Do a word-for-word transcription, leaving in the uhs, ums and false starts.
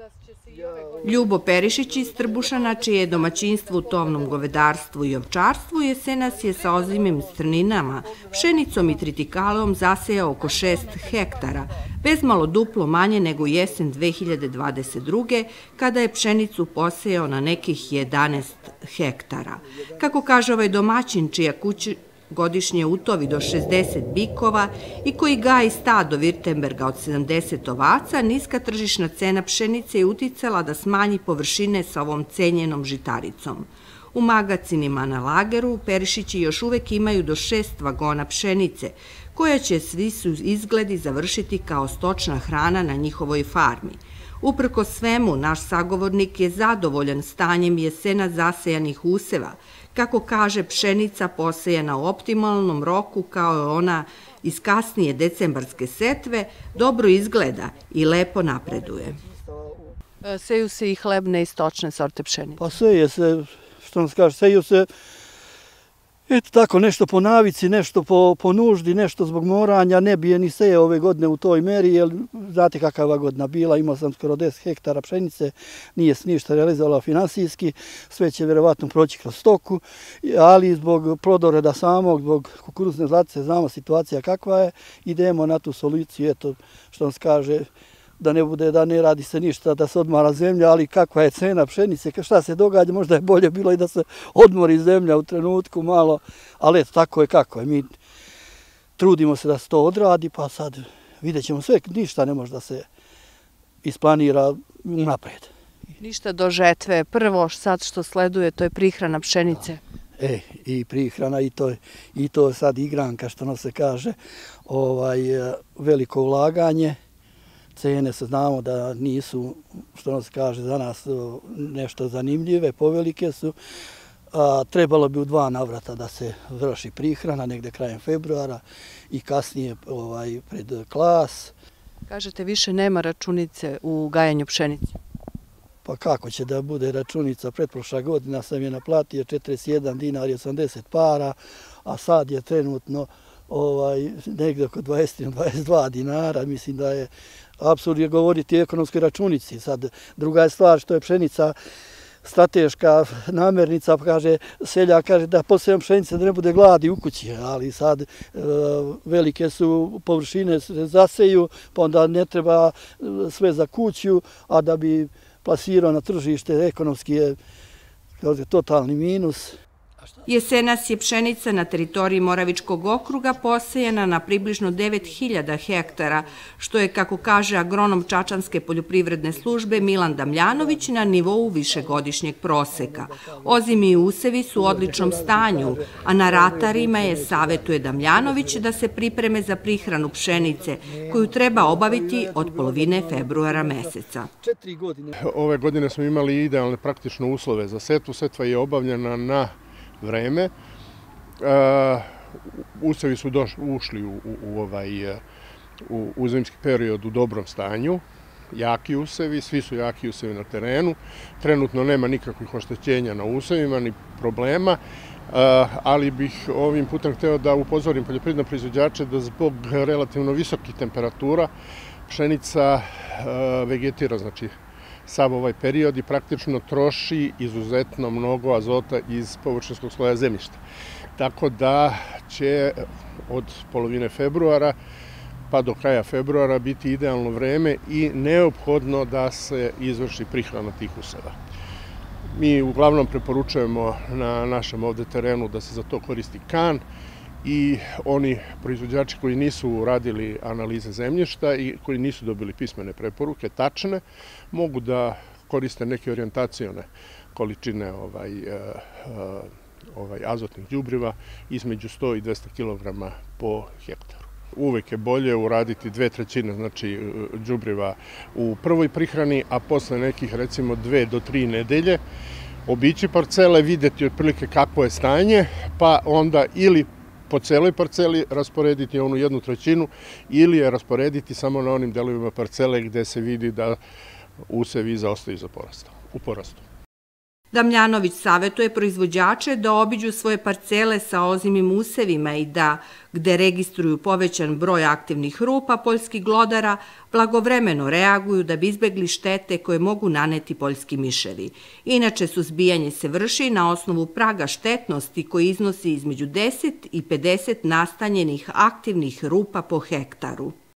Ljubo Perišić iz Trbušana, čije je domaćinstvo u tovnom govedarstvu i ovčarstvu, jesenas je sa ozimim strninama, pšenicom i tritikaleom zasejao oko šest hektara, bezmalo duplo manje nego jesen dve hiljade dvadeset druge. kada je pšenicu posejao na nekih jedanaest hektara. Kako kaže ovaj domaćin, čija kuća godišnje utovi do šezdeset bikova i koji gaji stado Virtemberga od sedamdeset ovaca, niska tržišna cena pšenice je uticala da smanji površine sa ovom cenjenom žitaricom. U magacinima na lageru Perišići još uvek imaju do šest vagona pšenice, koja će svi su izgledi završiti kao stočna hrana na njihovoj farmi. Uprkos svemu, naš sagovornik je zadovoljan stanjem jesena zasejanih useva. Kako kaže, pšenica posejana u optimalnom roku kao je ona iz kasnije decembarske setve, dobro izgleda i lepo napreduje. Seju se i hlebne i stočne sorte pšenice? Pa seje se, što nam se kaže, seju se eto tako, nešto po navici, nešto po, po nuždi, nešto zbog moranja. Ne bi je ni seje ove godine u toj meri, jer znate kakva godina bila, imao sam skoro deset hektara pšenice, nije se ništa realizovala finansijski, sve će vjerovatno proći kroz stoku, ali zbog plodoreda samog, zbog kukuruzne zlatice, znamo situacija kakva je, idemo na tu soluciju, eto, što nam se kaže, da ne bude, da ne radi se ništa, da se odmara zemlja, ali kakva je cena pšenice, šta se događa, možda je bolje bilo i da se odmori zemlja u trenutku malo, ali eto, tako je kako je. Mi trudimo se da se to odradi, pa sad vidjet ćemo sve, ništa ne može da se isplanira napred. Ništa do žetve, prvo sad što sleduje, to je prihrana pšenice. E, i prihrana, i to, i to sad igranka, što nam se kaže, ovaj, veliko ulaganje. Cene se znamo da nisu, što nam se kaže, za nas nešto zanimljive, povelike su. A, trebalo bi u dva navrata da se vrši prihrana, negde krajem februara i kasnije ovaj, pred klas. Kažete, više nema računice u gajanju pšenice? Pa kako će da bude računica? Pretprošla godina sam je naplatio četrdeset jedan dinar i osamdeset para, a sad je trenutno ovaj, negde oko dvadeset do dvadeset dva dinara. Mislim da je apsurd je govoriti o ekonomskoj računici. Sad, druga je stvar što je pšenica strateška namernica, pa kaže, seljak kaže da posejam pšenice da ne bude gladi u kući, ali sad e, velike su površine se zaseju, pa onda ne treba sve za kuću, a da bi plasirao na tržište ekonomski je totalni minus. Jesenas je pšenica na teritoriji Moravičkog okruga posejana na približno devet hiljada hektara, što je, kako kaže agronom Čačanske poljoprivredne službe Milan Damljanović, na nivou višegodišnjeg proseka. Ozimi i usevi su u odličnom stanju, a na ratarima je, savetuje Damljanović, da se pripreme za prihranu pšenice, koju treba obaviti od polovine februara meseca. Ove godine smo imali idealne praktične uslove za setvu. Setva je obavljena na vreme. Usevi su ušli u, u, ovaj, u, u zimski period u dobrom stanju, jaki usevi, svi su jaki usevi na terenu. Trenutno nema nikakvih oštećenja na usevima, ni problema, ali bih ovim putem hteo da upozorim poljoprivredne proizvođače da zbog relativno visokih temperatura pšenica vegetira, znači sav ovaj period i praktično troši izuzetno mnogo azota iz površinskog sloja zemljišta. Tako da će od polovine februara pa do kraja februara biti idealno vreme i neophodno da se izvrši prihrana tih useva. Mi uglavnom preporučujemo na našem ovde terenu da se za to koristi kan i oni proizvođači koji nisu radili analize zemljišta i koji nisu dobili pismene preporuke, tačne, mogu da koriste neke orijentacione količine ovaj, ovaj, azotnih đubriva između sto i dvesta kilograma po hektaru. Uvek je bolje uraditi dve trećine, znači đubriva u prvoj prihrani, a posle nekih recimo dve do tri nedelje obići parcele, videti otprilike kakvo je stanje, pa onda ili po celoj parceli rasporediti onu jednu trećinu ili je rasporediti samo na onim delovima parcele gde se vidi da usevi zaostaju za porastu, u porastu. Damljanović savjetuje proizvođače da obiđu svoje parcele sa ozimim usevima i da, gde registruju povećan broj aktivnih rupa poljskih glodara, blagovremeno reaguju da bi izbegli štete koje mogu naneti poljski miševi. Inače, suzbijanje se vrši na osnovu praga štetnosti koji iznosi između deset i pedeset nastanjenih aktivnih rupa po hektaru.